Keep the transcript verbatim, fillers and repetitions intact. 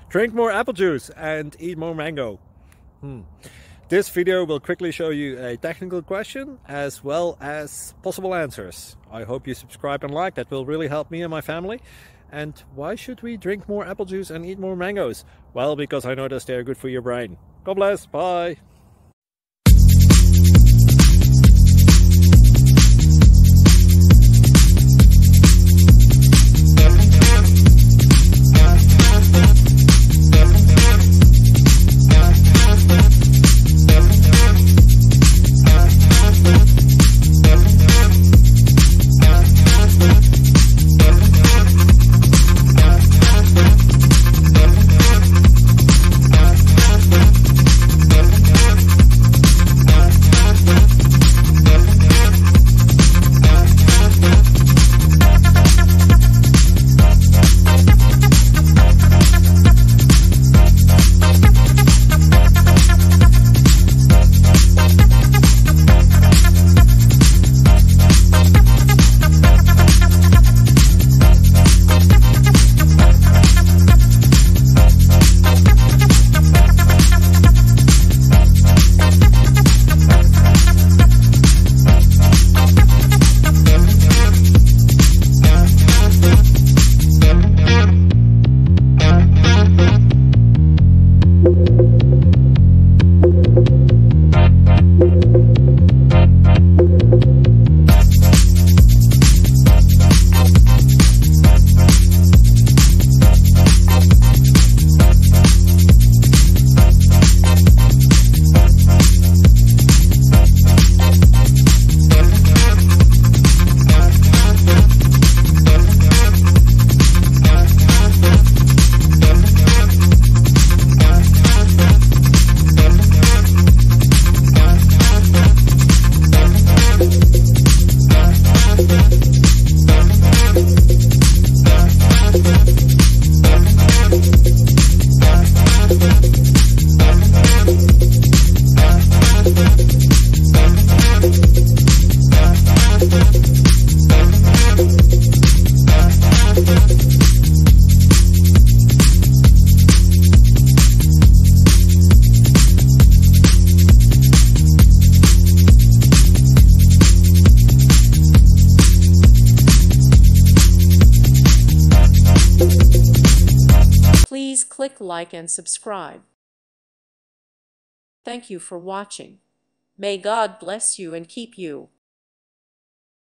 Drink more apple juice and eat more mango. Hmm. This video will quickly show you a technical question as well as possible answers. I hope you subscribe and like, that will really help me and my family. And why should we drink more apple juice and eat more mangoes? Well, because I noticed they're good for your brain. God bless, bye! Please click like and subscribe. Thank you for watching. May God bless you and keep you.